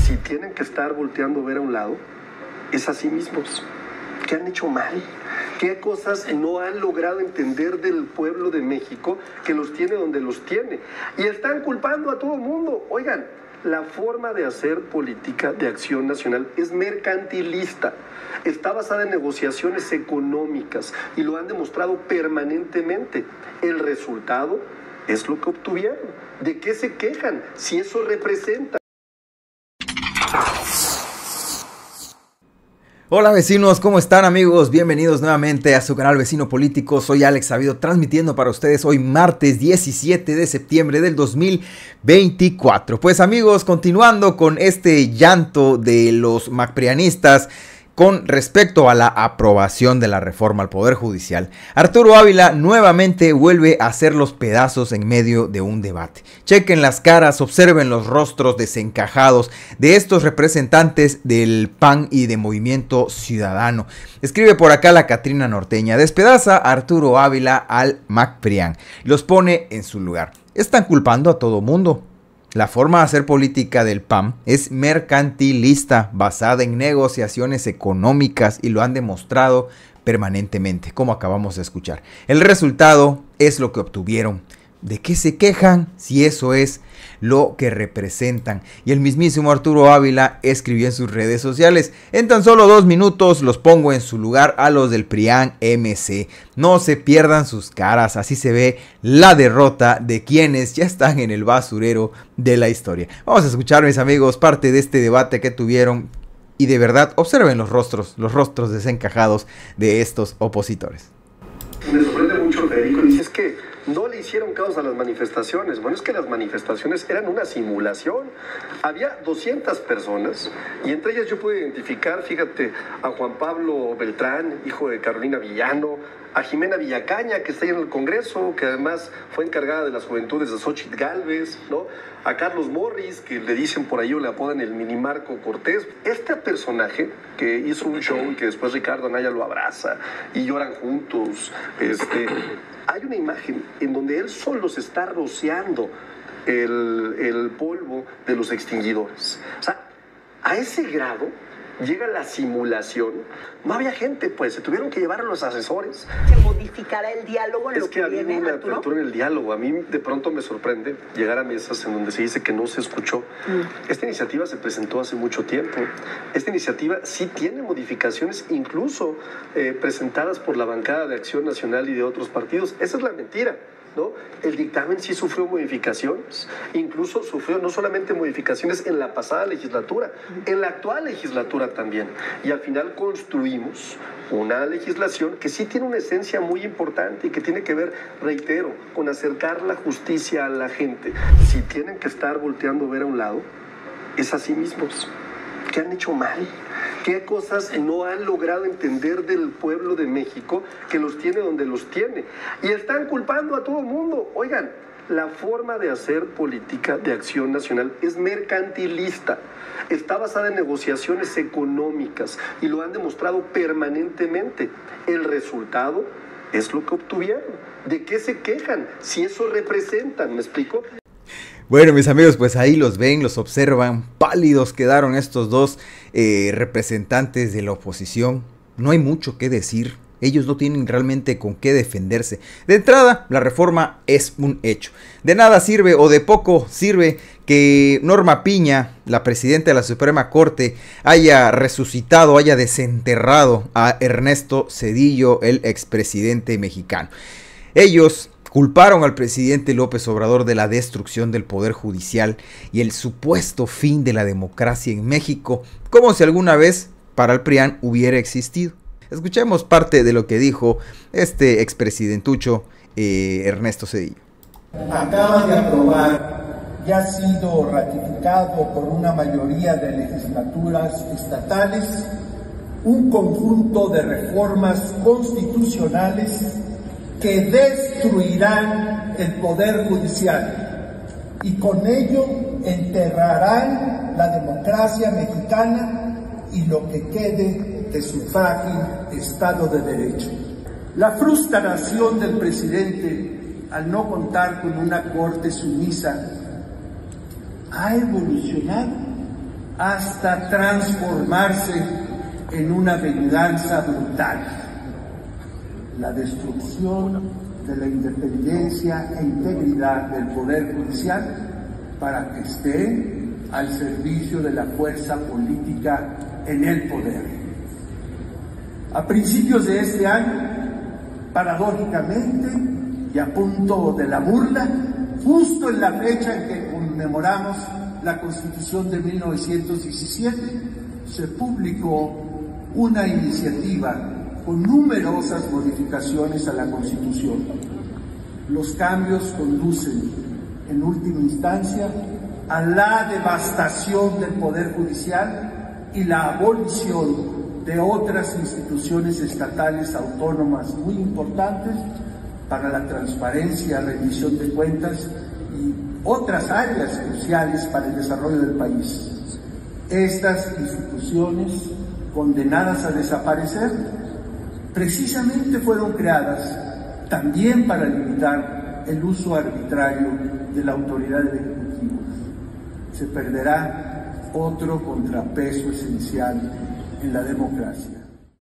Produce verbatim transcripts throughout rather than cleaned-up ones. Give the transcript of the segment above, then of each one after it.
si tienen que estar volteando a ver a un lado, es a sí mismos. ¿Qué han hecho mal? ¿Qué cosas no han logrado entender del pueblo de México que los tiene donde los tiene? Y están culpando a todo el mundo. Oigan, la forma de hacer política de acción nacional es mercantilista. Está basada en negociaciones económicas y lo han demostrado permanentemente. El resultado es lo que obtuvieron. ¿De qué se quejan si eso representa? Hola vecinos, ¿cómo están amigos? Bienvenidos nuevamente a su canal Vecino Político. Soy Alex Sabido, transmitiendo para ustedes hoy martes diecisiete de septiembre del dos mil veinticuatro. Pues amigos, continuando con este llanto de los macprianistas con respecto a la aprobación de la reforma al Poder Judicial, Arturo Ávila nuevamente vuelve a hacer los pedazos en medio de un debate. Chequen las caras, observen los rostros desencajados de estos representantes del P A N y de Movimiento Ciudadano. Escribe por acá la Catrina Norteña: despedaza a Arturo Ávila al MacPrián, los pone en su lugar. Están culpando a todo mundo. La forma de hacer política del P A M es mercantilista, basada en negociaciones económicas, y lo han demostrado permanentemente, como acabamos de escuchar. El resultado es lo que obtuvieron. ¿De qué se quejan si eso es lo que representan? Y el mismísimo Arturo Ávila escribió en sus redes sociales: en tan solo dos minutos los pongo en su lugar a los del PRIAN M C. No se pierdan sus caras, así se ve la derrota de quienes ya están en el basurero de la historia. Vamos a escuchar, mis amigos, parte de este debate que tuvieron, y de verdad observen los rostros, los rostros desencajados de estos opositores. Me sorprende mucho, Federico, dices que no le hicieron caos a las manifestaciones. Bueno, es que las manifestaciones eran una simulación. Había doscientas personas y entre ellas yo pude identificar, fíjate, a Juan Pablo Beltrán, hijo de Carolina Villano, a Jimena Villacaña, que está ahí en el Congreso, que además fue encargada de las juventudes de Xóchitl Gálvez, ¿no? A Carlos Morris, que le dicen por ahí o le apodan el mini Marco Cortés. Este personaje que hizo un show y que después Ricardo Anaya lo abraza y lloran juntos, este... hay una imagen en donde él solo se está rociando el, el polvo de los extinguidores. O sea, a ese grado llega la simulación. No había gente, pues, se tuvieron que llevar a los asesores. ¿Se modificará el diálogo en es lo que, que había viene, una Arturo? apertura en el diálogo. A mí de pronto me sorprende llegar a mesas en donde se dice que no se escuchó. Mm. Esta iniciativa se presentó hace mucho tiempo. Esta iniciativa sí tiene modificaciones, incluso eh, presentadas por la bancada de Acción Nacional y de otros partidos. Esa es la mentira, ¿no? El dictamen sí sufrió modificaciones, incluso sufrió no solamente modificaciones en la pasada legislatura, en la actual legislatura también, y al final construimos una legislación que sí tiene una esencia muy importante y que tiene que ver, reitero, con acercar la justicia a la gente. Si tienen que estar volteando a ver a un lado, es a sí mismos. ¿Qué han hecho mal? ¿Qué cosas no han logrado entender del pueblo de México que los tiene donde los tiene? Y están culpando a todo el mundo. Oigan, la forma de hacer política de acción nacional es mercantilista. Está basada en negociaciones económicas y lo han demostrado permanentemente. El resultado es lo que obtuvieron. ¿De qué se quejan si eso representan? ¿Me explico? Bueno, mis amigos, pues ahí los ven, los observan. Pálidos quedaron estos dos eh, representantes de la oposición. No hay mucho que decir. Ellos no tienen realmente con qué defenderse. De entrada, la reforma es un hecho. De nada sirve, o de poco sirve, que Norma Piña, la presidenta de la Suprema Corte, haya resucitado, haya desenterrado a Ernesto Zedillo, el expresidente mexicano. Ellos culparon al presidente López Obrador de la destrucción del Poder Judicial y el supuesto fin de la democracia en México, como si alguna vez para el PRIAN hubiera existido. Escuchemos parte de lo que dijo este expresidentucho eh, Ernesto Zedillo. Acaba de aprobar, ya ha sido ratificado por una mayoría de legislaturas estatales, un conjunto de reformas constitucionales que destruirán el Poder Judicial y con ello enterrarán la democracia mexicana y lo que quede de su frágil Estado de Derecho. La frustración del presidente al no contar con una corte sumisa ha evolucionado hasta transformarse en una venganza brutal. La destrucción de la independencia e integridad del Poder Judicial para que esté al servicio de la fuerza política en el poder. A principios de este año, paradójicamente y a punto de la burla, justo en la fecha en que conmemoramos la Constitución de mil novecientos diecisiete, se publicó una iniciativa con numerosas modificaciones a la Constitución. Los cambios conducen, en última instancia, a la devastación del Poder Judicial y la abolición de otras instituciones estatales autónomas muy importantes para la transparencia, rendición de cuentas y otras áreas cruciales para el desarrollo del país. Estas instituciones, condenadas a desaparecer, precisamente fueron creadas también para limitar el uso arbitrario de la autoridad del Ejecutivo. Se perderá otro contrapeso esencial en la democracia.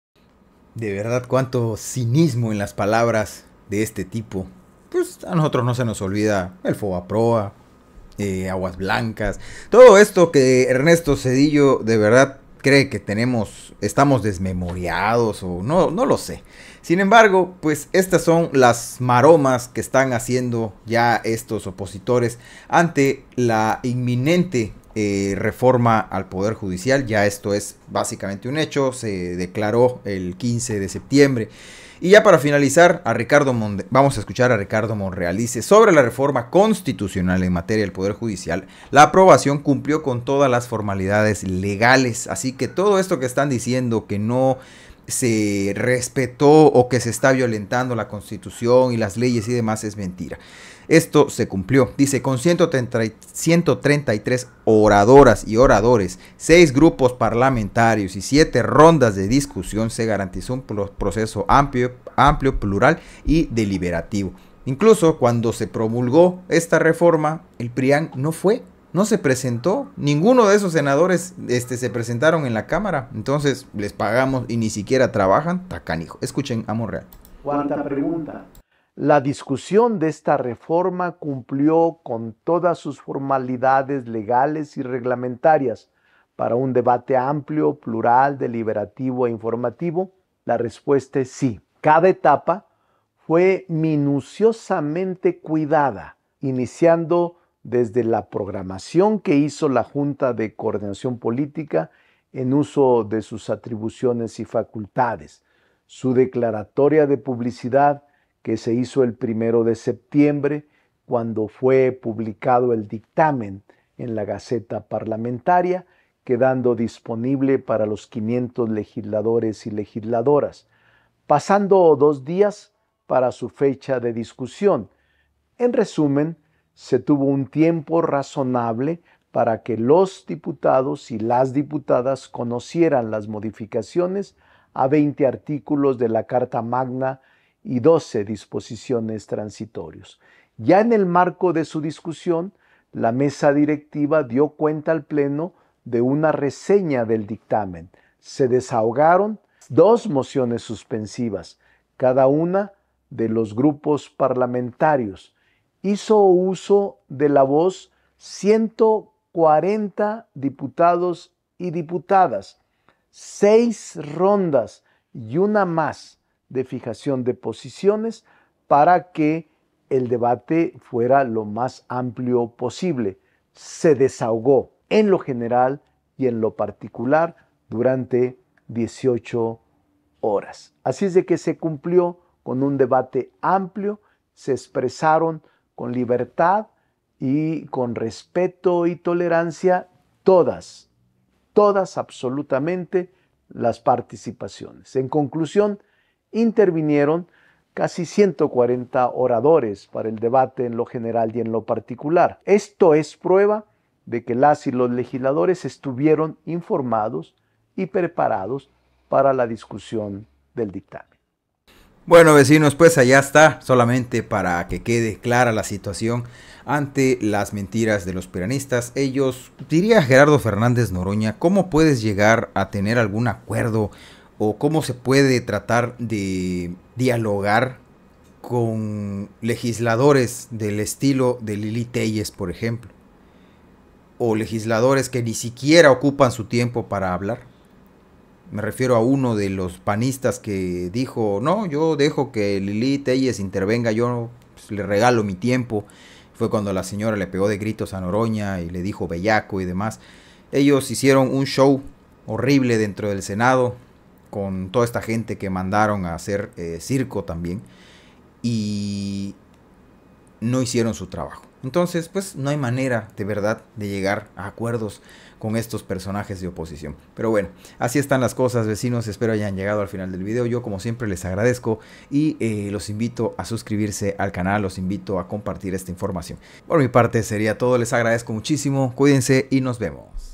De verdad, cuánto cinismo en las palabras de este tipo. Pues a nosotros no se nos olvida el Fobaproa, eh, Aguas Blancas, todo esto que Ernesto Zedillo de verdad cree que tenemos, estamos desmemoriados o no, no lo sé. Sin embargo, pues estas son las maromas que están haciendo ya estos opositores ante la inminente eh, reforma al Poder Judicial. Ya esto es básicamente un hecho, se declaró el quince de septiembre. Y ya para finalizar, a Ricardo Monde vamos a escuchar a Ricardo Monreal. Dice, sobre la reforma constitucional en materia del Poder Judicial, la aprobación cumplió con todas las formalidades legales. Así que todo esto que están diciendo que no se respetó o que se está violentando la Constitución y las leyes y demás es mentira. Esto se cumplió, dice, con ciento treinta y tres oradoras y oradores, seis grupos parlamentarios y siete rondas de discusión se garantizó un proceso amplio, amplio, plural y deliberativo. Incluso cuando se promulgó esta reforma, el P R I A N no fue, no se presentó, ninguno de esos senadores este, se presentaron en la Cámara, entonces les pagamos y ni siquiera trabajan, tacanijo. Escuchen a Monreal. Cuarta pregunta. La discusión de esta reforma cumplió con todas sus formalidades legales y reglamentarias para un debate amplio, plural, deliberativo e informativo. La respuesta es sí. Cada etapa fue minuciosamente cuidada, iniciando desde la programación que hizo la Junta de Coordinación Política en uso de sus atribuciones y facultades, su declaratoria de publicidad que se hizo el primero de septiembre, cuando fue publicado el dictamen en la Gaceta Parlamentaria, quedando disponible para los quinientos legisladores y legisladoras, pasando dos días para su fecha de discusión. En resumen, se tuvo un tiempo razonable para que los diputados y las diputadas conocieran las modificaciones a veinte artículos de la Carta Magna y doce disposiciones transitorios. Ya en el marco de su discusión, la mesa directiva dio cuenta al Pleno de una reseña del dictamen. Se desahogaron dos mociones suspensivas, cada una de los grupos parlamentarios. Hizo uso de la voz ciento cuarenta diputados y diputadas, seis rondas y una más de fijación de posiciones para que el debate fuera lo más amplio posible. Se desahogó en lo general y en lo particular durante dieciocho horas. Así es de que se cumplió con un debate amplio, se expresaron con libertad y con respeto y tolerancia todas, todas absolutamente las participaciones. En conclusión, intervinieron casi ciento cuarenta oradores para el debate en lo general y en lo particular. Esto es prueba de que las y los legisladores estuvieron informados y preparados para la discusión del dictamen. Bueno, vecinos, pues allá está, solamente para que quede clara la situación ante las mentiras de los piranistas. Ellos, diría Gerardo Fernández Noroña, ¿cómo puedes llegar a tener algún acuerdo o cómo se puede tratar de dialogar con legisladores del estilo de Lili Téllez, por ejemplo? O legisladores que ni siquiera ocupan su tiempo para hablar. Me refiero a uno de los panistas que dijo, no, yo dejo que Lili Téllez intervenga, yo pues, le regalo mi tiempo. Fue cuando la señora le pegó de gritos a Noroña y le dijo bellaco y demás. Ellos hicieron un show horrible dentro del Senado con toda esta gente que mandaron a hacer eh, circo también. Y no hicieron su trabajo. Entonces, pues no hay manera de verdad de llegar a acuerdos con estos personajes de oposición. Pero bueno, así están las cosas, vecinos. Espero hayan llegado al final del video. Yo, como siempre, les agradezco y eh, los invito a suscribirse al canal. Los invito a compartir esta información. Por mi parte, sería todo. Les agradezco muchísimo. Cuídense y nos vemos.